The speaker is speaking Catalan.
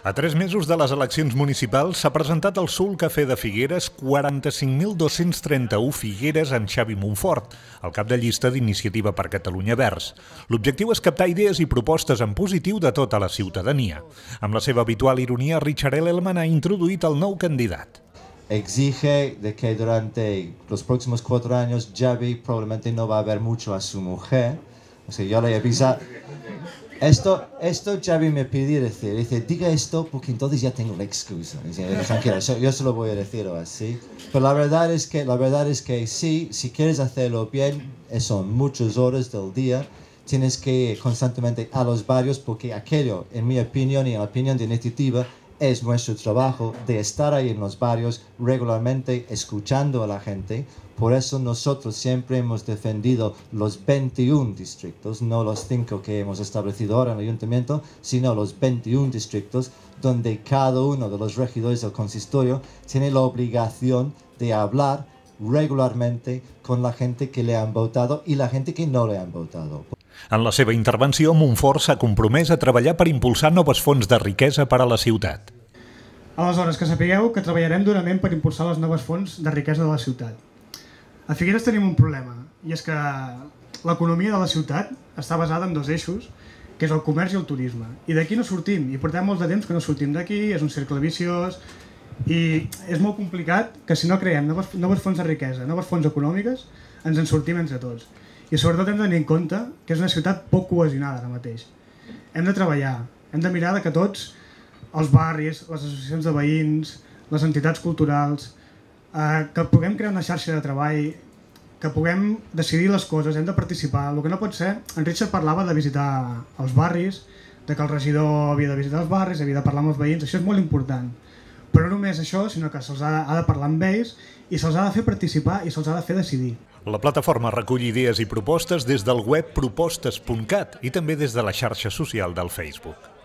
A 3 mesos de les eleccions municipals s'ha presentat al Soul Cafè de Figueres 45.231 figueres en Xavi Montfort, el cap de llista d'Iniciativa per Catalunya Verds. L'objectiu és captar idees i propostes en positiu de tota la ciutadania. Amb la seva habitual ironia, Richard Elman ha introduït el nou candidat. Exige de que durante los próximos 4 años Xavi probablemente no va a ver mucho a su mujer. O sea, yo le he avisado. Esto Xavi me pidió decir, dice, diga esto porque entonces ya tengo la excusa. Dice, tranquilo, yo se lo voy a decir así. Pero la verdad es que sí, si quieres hacerlo bien, son muchas horas del día. Tienes que ir constantemente a los barrios porque aquello, en mi opinión y en la opinión de Iniciativa, es nuestro trabajo de estar ahí en los barrios regularmente escuchando a la gente. Por eso nosotros siempre hemos defendido los 21 distritos, no los 5 que hemos establecido ahora en el ayuntamiento, sino los 21 distritos donde cada uno de los regidores del consistorio tiene la obligación de hablar regularmente con la gente que le han votado y la gente que no le han votado. En la seva intervenció, Montfort s'ha compromès a treballar per impulsar noves fonts de riquesa per a la ciutat. Aleshores, que sapigueu que treballarem durament per impulsar les noves fonts de riquesa de la ciutat. A Figueres tenim un problema, i és que l'economia de la ciutat està basada en 2 eixos, que és el comerç i el turisme. I d'aquí no sortim, i portem molts de temps que no sortim d'aquí, és un cercle viciós, i és molt complicat que si no creem noves fonts de riquesa, noves fonts econòmiques, ens en sortim entre tots. I sobretot hem de tenir en compte que és una ciutat poc cohesionada ara mateix. Hem de treballar, hem de mirar que tots els barris, les associacions de veïns, les entitats culturals, que puguem crear una xarxa de treball, que puguem decidir les coses, hem de participar. El que no pot ser, en Richard parlava de visitar els barris, de que el regidor havia de visitar els barris, havia de parlar amb els veïns, això és molt important. Però no només això, sinó que se'ls ha de parlar amb ells i se'ls ha de fer participar i se'ls ha de fer decidir. La plataforma recull idees i propostes des del web propostes.cat i també des de la xarxa social del Facebook.